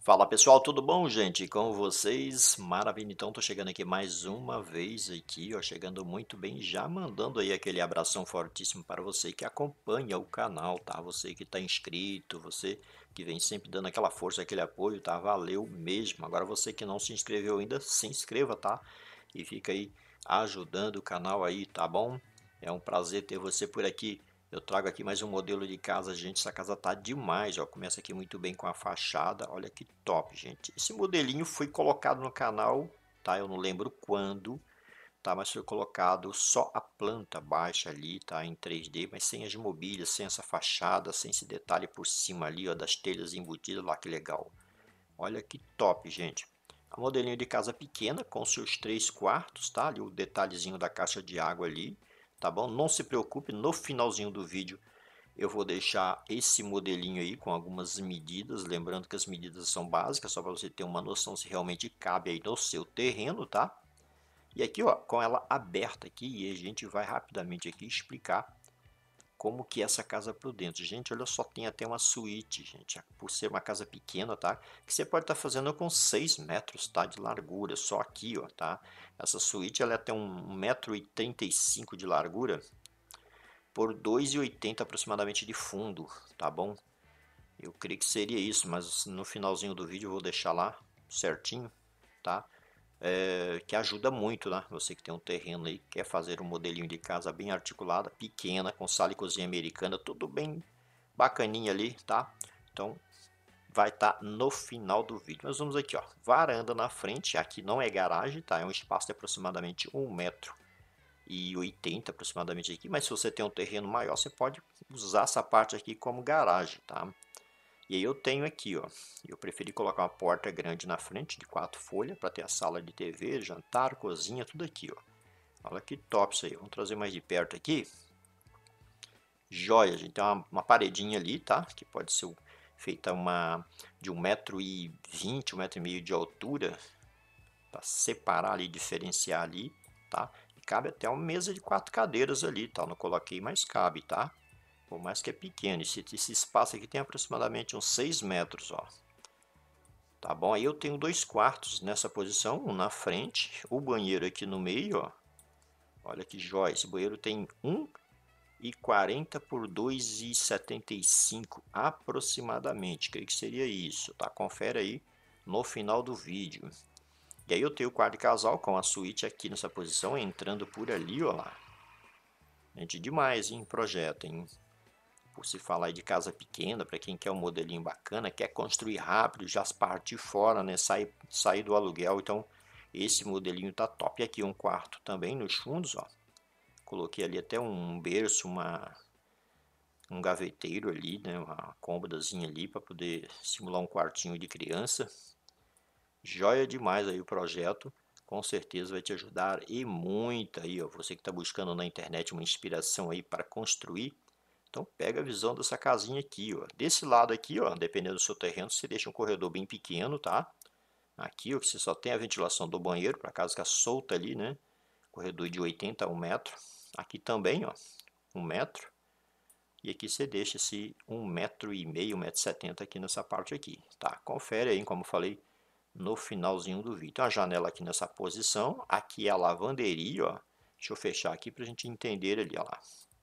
Fala pessoal, tudo bom, gente? Com vocês? Maravilha, então tô chegando aqui mais uma vez aqui, ó, chegando muito bem, já mandando aí aquele abração fortíssimo para você que acompanha o canal, tá? Você que tá inscrito, você que vem sempre dando aquela força, aquele apoio, tá? Valeu mesmo. Agora você que não se inscreveu ainda, se inscreva, tá? E fica aí ajudando o canal aí, tá bom? É um prazer ter você por aqui. Eu trago aqui mais um modelo de casa, gente. Essa casa tá demais, ó. Começa aqui muito bem com a fachada. Olha que top, gente. Esse modelinho foi colocado no canal, tá? Eu não lembro quando, tá? Mas foi colocado só a planta baixa ali, tá? Em 3D, mas sem as mobílias, sem essa fachada, sem esse detalhe por cima ali, ó, das telhas embutidas lá, que legal. Olha que top, gente. A modelinho de casa pequena, com seus 3 quartos, tá? Ali o detalhezinho da caixa de água ali, tá bom? Não se preocupe, no finalzinho do vídeo eu vou deixar esse modelinho aí com algumas medidas, lembrando que as medidas são básicas, só para você ter uma noção se realmente cabe aí no seu terreno, tá? E aqui, ó, com ela aberta aqui, e a gente vai rapidamente aqui explicar como que é essa casa por dentro. Gente, olha só, tem até uma suíte, gente, por ser uma casa pequena, tá? Que você pode estar fazendo com 6 metros, tá? De largura, só aqui, ó, tá? Essa suíte, ela tem 1,35 m de largura por 2,80 aproximadamente de fundo, tá bom? Eu creio que seria isso, mas no finalzinho do vídeo eu vou deixar lá certinho, tá? Que ajuda muito, né? Você que tem um terreno aí, quer fazer um modelinho de casa bem articulada, pequena, com sala e cozinha americana, tudo bem bacaninha ali, tá? Então vai estar no final do vídeo. Nós vamos aqui, ó, varanda na frente, aqui não é garagem, tá? É um espaço de aproximadamente 1,80 m aproximadamente aqui, mas se você tem um terreno maior, você pode usar essa parte aqui como garagem, tá? E aí eu tenho aqui, ó, eu preferi colocar uma porta grande na frente de 4 folhas para ter a sala de TV, jantar, cozinha, tudo aqui, ó. Olha que top isso aí. Vamos trazer mais de perto aqui. Joia, a gente tem uma paredinha ali, tá? Que pode ser feita de 1,20 m, 1,5 m de altura, para separar ali, diferenciar ali, tá? E cabe até uma mesa de 4 cadeiras ali, tá? Eu não coloquei, mas cabe, tá? Por mais que é pequeno, esse espaço aqui tem aproximadamente uns 6 metros, ó. Tá bom? Aí eu tenho 2 quartos nessa posição, um na frente, o banheiro aqui no meio, ó. Olha que jóia, esse banheiro tem 1,40 por 2,75 aproximadamente, creio que seria isso, tá? Confere aí no final do vídeo. E aí eu tenho o quarto de casal com a suíte aqui nessa posição, entrando por ali, ó lá. Gente, demais, hein? Projeto, hein? Por se falar de casa pequena, para quem quer um modelinho bacana, quer construir rápido, já partir fora, né? Sair do aluguel. Então, esse modelinho tá top. E aqui um quarto também nos fundos, ó. Coloquei ali até um berço, um gaveteiro ali, né? Uma cômodazinha ali para poder simular um quartinho de criança. Joia demais aí o projeto. Com certeza vai te ajudar e muito aí, ó. Você que está buscando na internet uma inspiração aí para construir. Então pega a visão dessa casinha aqui, ó. Desse lado aqui, ó, dependendo do seu terreno, você deixa um corredor bem pequeno, tá? Aqui, ó, que você só tem a ventilação do banheiro, para caso ficar solta ali, né? Corredor de 80 a 1 m. Aqui também, ó, 1 m. E aqui você deixa esse 1,5 m, 1,70 m aqui nessa parte aqui, tá? Confere aí, como eu falei, no finalzinho do vídeo. Tem uma janela aqui nessa posição. Aqui é a lavanderia, ó. Deixa eu fechar aqui para a gente entender ali, ó lá.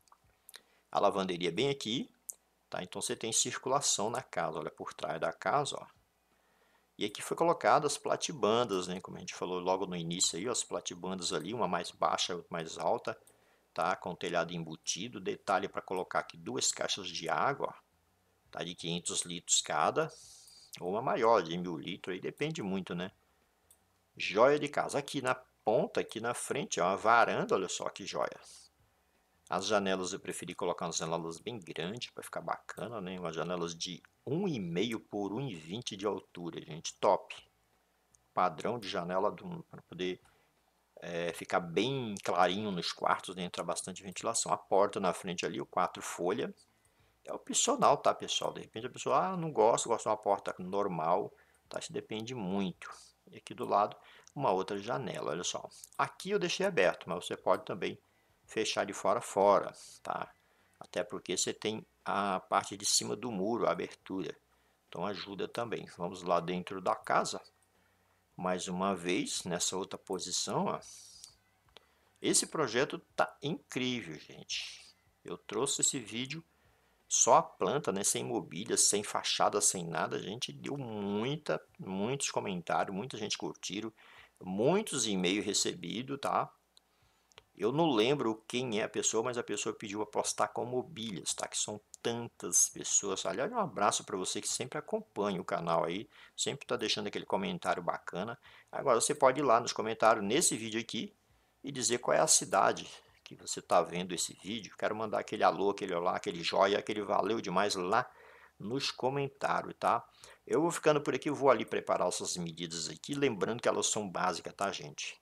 A lavanderia bem aqui, tá? Então você tem circulação na casa, olha por trás da casa, ó. E aqui foi colocado as platibandas, né? Como a gente falou logo no início aí, ó, as platibandas ali, uma mais baixa, outra mais alta, tá? Com telhado embutido. Detalhe para colocar aqui 2 caixas de água, ó, tá? De 500 litros cada, ou uma maior de 1.000 litros, aí depende muito, né? Joia de casa. Aqui na ponta, aqui na frente, é uma varanda, olha só que joia. As janelas eu preferi colocar umas janelas bem grandes para ficar bacana, né? Umas janelas de 1,5 por 1,20 de altura, gente, top. Padrão de janela para poder ficar bem clarinho nos quartos, né? Entra bastante ventilação. A porta na frente ali, o 4 folha, é opcional, tá, pessoal? De repente a pessoa, não gosta, gosta de uma porta normal, tá? Isso depende muito. E aqui do lado, uma outra janela, olha só. Aqui eu deixei aberto, mas você pode também fechar de fora a fora, tá? Até porque você tem a parte de cima do muro, a abertura, Então ajuda também. Vamos lá dentro da casa. Mais uma vez, nessa outra posição, ó. Esse projeto tá incrível, gente. Eu trouxe esse vídeo só a planta, né, sem mobília, sem fachada, sem nada. A gente deu muitos comentários, muita gente curtiram, muitos e-mails recebidos, tá? Eu não lembro quem é a pessoa, mas a pessoa pediu para postar com mobílias, tá? Que são tantas pessoas. Aliás, um abraço para você que sempre acompanha o canal aí, sempre está deixando aquele comentário bacana. Agora você pode ir lá nos comentários nesse vídeo aqui e dizer qual é a cidade que você está vendo esse vídeo. Quero mandar aquele alô, aquele olá, aquele joia, aquele valeu demais lá nos comentários, tá? Eu vou ficando por aqui, vou ali preparar essas medidas aqui, lembrando que elas são básicas, tá, gente?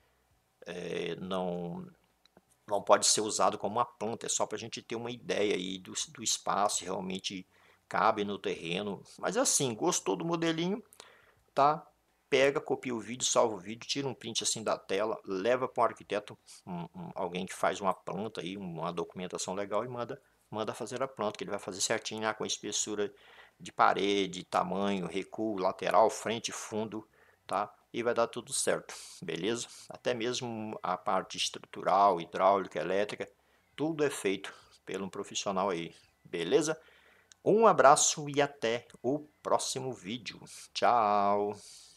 Não pode ser usado como uma planta, é só para a gente ter uma ideia aí do espaço, realmente cabe no terreno. Mas assim, gostou do modelinho, tá? Pega, copia o vídeo, salva o vídeo, tira um print assim da tela, leva para um arquiteto, alguém que faz uma planta aí, uma documentação legal e manda fazer a planta, que ele vai fazer certinho lá com a espessura de parede, tamanho, recuo, lateral, frente, fundo, tá? E vai dar tudo certo, beleza? Até mesmo a parte estrutural, hidráulica, elétrica, tudo é feito por um profissional aí, beleza? Um abraço e até o próximo vídeo. Tchau!